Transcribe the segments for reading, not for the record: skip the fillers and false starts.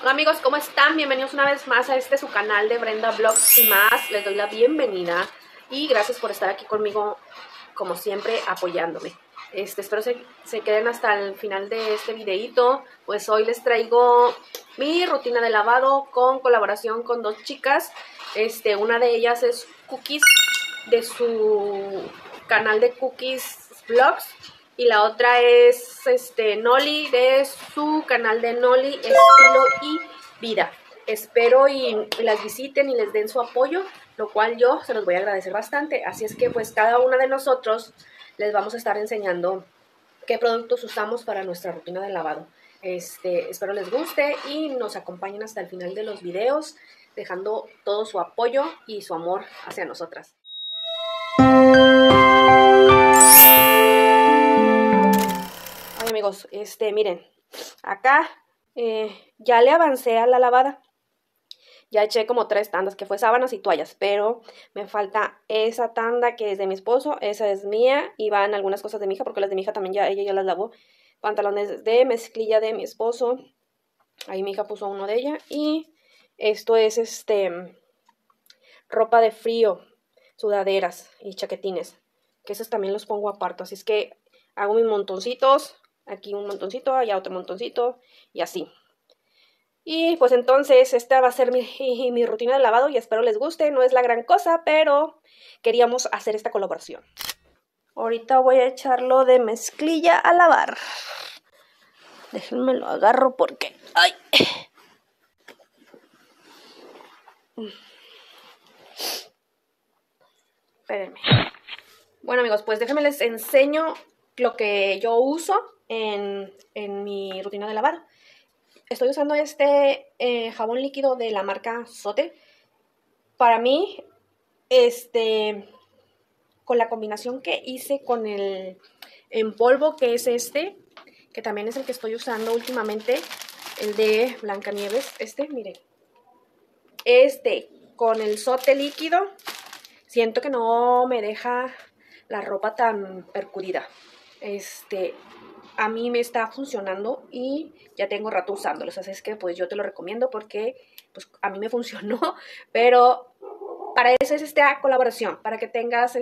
Hola amigos, ¿cómo están? Bienvenidos una vez más a su canal de Brenda Vlogs y más. Les doy la bienvenida y gracias por estar aquí conmigo, como siempre, apoyándome. Espero se queden hasta el final de este videito. Pues hoy les traigo mi rutina de lavado con colaboración con dos chicas. Una de ellas es Cookies, de su canal de Cookies Vlogs. Y la otra es Noli, de su canal de Noli Estilo y Vida. Espero y las visiten y les den su apoyo, lo cual yo se los voy a agradecer bastante. Así es que pues cada una de nosotros les vamos a estar enseñando qué productos usamos para nuestra rutina de lavado. Espero les guste y nos acompañen hasta el final de los videos, dejando todo su apoyo y su amor hacia nosotras. Amigos, miren, acá ya le avancé a la lavada. Ya eché como 3 tandas, que fue sábanas y toallas, pero me falta esa tanda que es de mi esposo, esa es mía, y van algunas cosas de mi hija, porque las de mi hija también ella ya las lavó. Pantalones de mezclilla de mi esposo, ahí mi hija puso uno de ella, y esto es ropa de frío, sudaderas y chaquetines, que esos también los pongo aparte, así es que hago mis montoncitos. Aquí un montoncito, allá otro montoncito y así. Y pues entonces esta va a ser mi rutina de lavado y espero les guste. No es la gran cosa, pero queríamos hacer esta colaboración. Ahorita voy a echarlo de mezclilla a lavar. Déjenme lo agarro porque... ¡ay! Espérenme. Bueno amigos, pues déjenme les enseño lo que yo uso en mi rutina de lavado. Estoy usando jabón líquido de la marca Sote. Para mí, con la combinación que hice con el en polvo, que es que también es el que estoy usando últimamente, el de Blancanieves, miren. Con el Sote líquido, siento que no me deja la ropa tan percudida. A mí me está funcionando y ya tengo rato usándolos, así es que pues yo te lo recomiendo porque pues a mí me funcionó, pero para eso es esta colaboración, para que tengas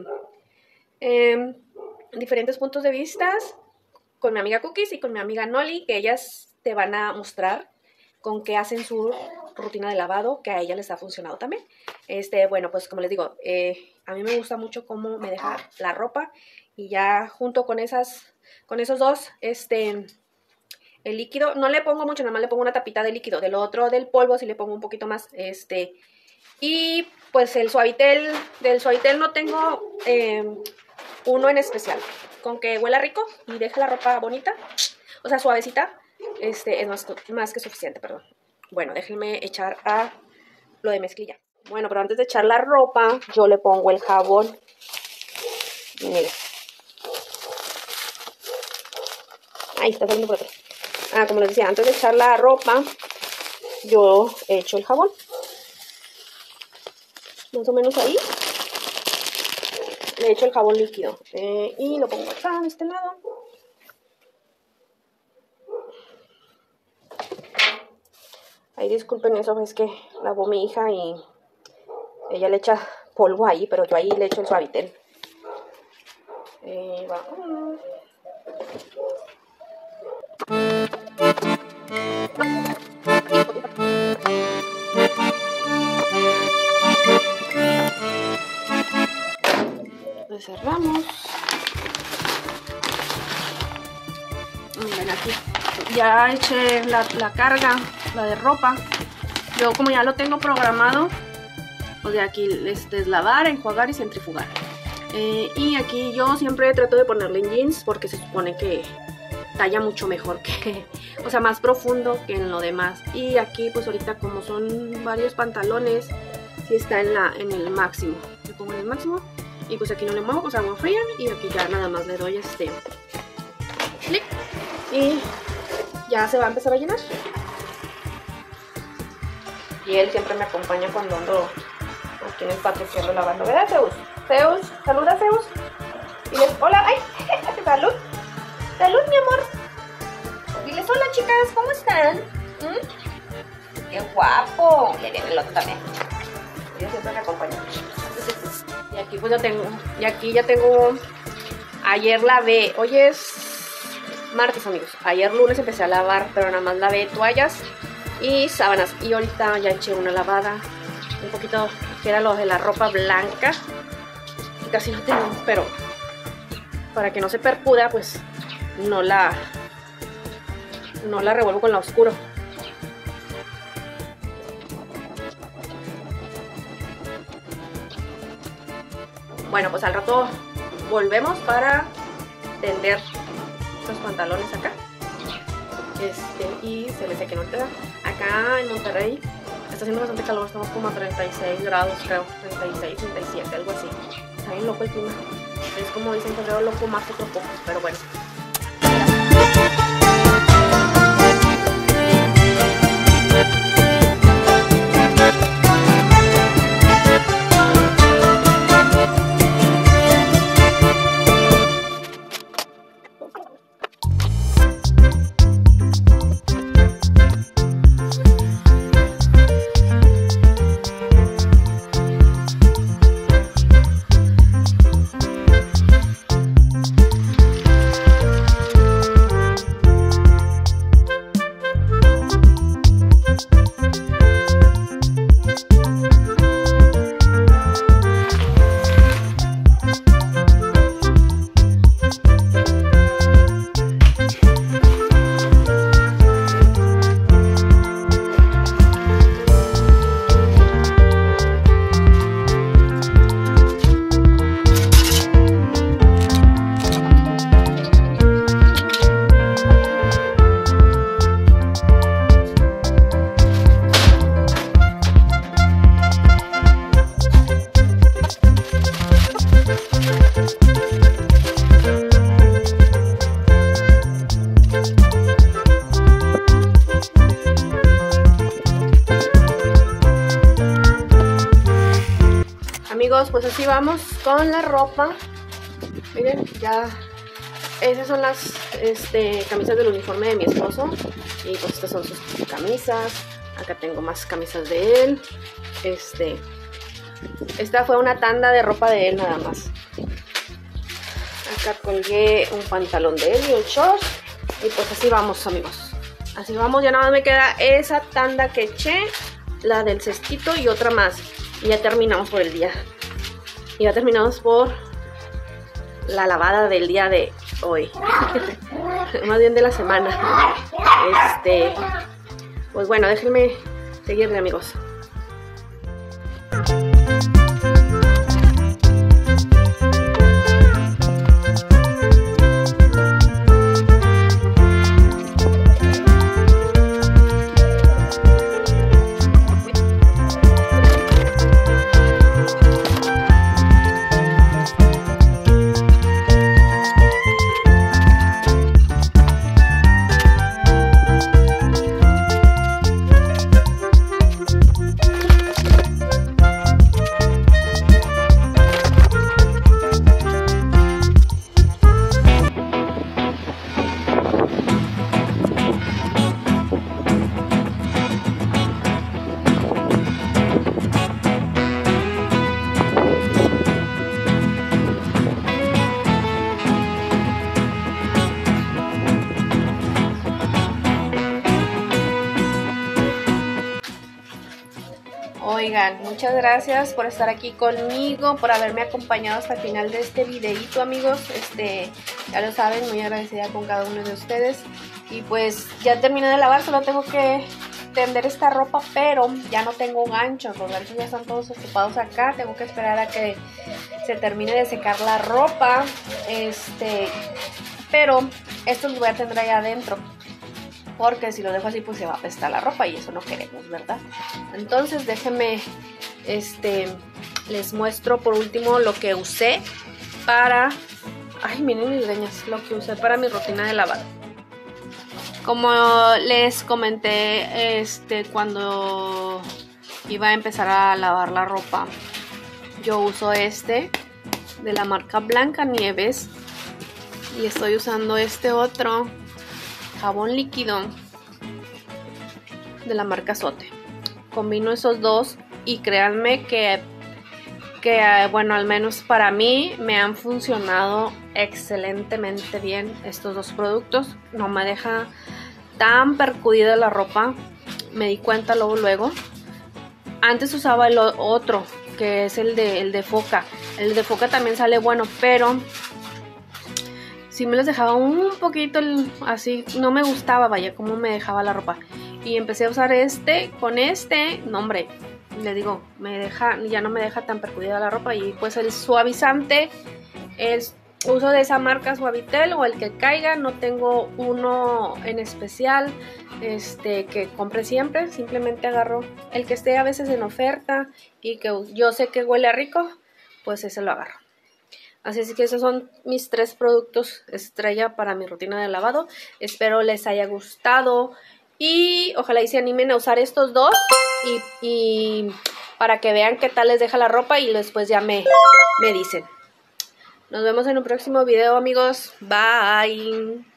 diferentes puntos de vista con mi amiga Cookies y con mi amiga Noli, que ellas te van a mostrar con qué hacen su rutina de lavado, que a ella les ha funcionado también. Bueno, pues como les digo, a mí me gusta mucho cómo me deja la ropa y ya junto con esos dos, el líquido, no le pongo mucho, nada más le pongo una tapita de líquido. Del otro, del polvo, sí le pongo un poquito más, y pues el Suavitel, del Suavitel no tengo uno en especial. Con que huela rico y deje la ropa bonita, o sea, suavecita, es más que suficiente, perdón. Bueno, déjenme echar a lo de mezclilla. Bueno, pero antes de echar la ropa, yo le pongo el jabón. Miren. Ahí está saliendo por atrás. Como les decía, antes de echar la ropa, yo echo el jabón. Más o menos ahí. Le echo el jabón líquido. Y lo pongo acá, de este lado. Ay, disculpen eso, es que lavó mi hija y ella le echa polvo ahí, pero yo ahí le echo el Suavitel. Vamos. Lo cerramos. Miren, aquí ya eché la carga, la de ropa. Yo como ya lo tengo programado, pues de aquí es lavar, enjuagar y centrifugar. Y aquí yo siempre trato de ponerle en jeans porque se supone que talla mucho mejor que, o sea, más profundo que en lo demás. Y aquí pues ahorita como son varios pantalones, sí está en el máximo. Le pongo en el máximo y pues aquí no le muevo, pues agua fría y aquí ya nada más le doy clic y ya se va a empezar a llenar. Y él siempre me acompaña cuando ando aquí en el patio lavando, ¿verdad, Zeus? Zeus, saluda, Zeus. Diles hola, ay, salud. Salud, mi amor. Diles hola, chicas, ¿cómo están? ¡Qué guapo! Y ahí viene el otro también. Yo siempre me acompaño. Y aquí pues ya tengo. Ayer lavé. Hoy es martes, amigos. Ayer lunes empecé a lavar, pero nada más lavé toallas y sábanas. Y ahorita ya eché una lavada. Un poquito, que era lo de la ropa blanca. Casi no tengo, pero para que no se percuda, pues no la revuelvo con la oscuro. Bueno, pues al rato volvemos para tender los pantalones acá. Y se me sequen ahorita. Acá en Monterrey está haciendo bastante calor, estamos como a 36 grados, creo, 36, 37, algo así. Está bien loco el clima. Es como dicen, febrero loco, marzo otro poco, pero bueno. Amigos, pues así vamos con la ropa. Miren, ya esas son las camisas del uniforme de mi esposo. Y pues estas son sus camisas. Acá tengo más camisas de él. Esta fue una tanda de ropa de él nada más. Acá colgué un pantalón de él y un short. Y pues así vamos, amigos. Así vamos, ya nada más me queda esa tanda que eché, la del cestito y otra más. Y ya terminamos por el día. Y ya terminamos por la lavada del día de hoy. Más bien de la semana. Pues bueno, déjenme seguirle, amigos. Oigan, muchas gracias por estar aquí conmigo, por haberme acompañado hasta el final de este videito, amigos. Ya lo saben, muy agradecida con cada uno de ustedes. Y pues ya terminé de lavar, solo tengo que tender esta ropa, pero ya no tengo ganchos. Los ganchos ya están todos ocupados acá. Tengo que esperar a que se termine de secar la ropa. Pero estos los voy a tener allá adentro, porque si lo dejo así pues se va a apestar la ropa y eso no queremos, ¿verdad? Entonces déjenme, les muestro por último lo que usé para, ay, miren mis greñas, lo que usé para mi rutina de lavado. Como les comenté, cuando iba a empezar a lavar la ropa, yo uso de la marca Blancanieves y estoy usando este otro jabón líquido de la marca Zote. Combino esos dos y créanme que bueno, al menos para mí me han funcionado excelentemente bien estos dos productos. No me deja tan percudida la ropa, me di cuenta luego. Antes usaba el otro, que es el de Foca. El de Foca también sale bueno, pero sí me les dejaba un poquito así, no me gustaba, vaya, cómo me dejaba la ropa. Y empecé a usar con este, no hombre, les digo, ya no me deja tan percudida la ropa. Y pues el suavizante, uso de esa marca Suavitel o el que caiga, no tengo uno en especial que compre siempre, simplemente agarro el que esté a veces en oferta y que yo sé que huele rico, pues ese lo agarro. Así es que esos son mis 3 productos estrella para mi rutina de lavado. Espero les haya gustado y ojalá y se animen a usar estos dos y para que vean qué tal les deja la ropa y después ya me dicen. Nos vemos en un próximo video, amigos. Bye.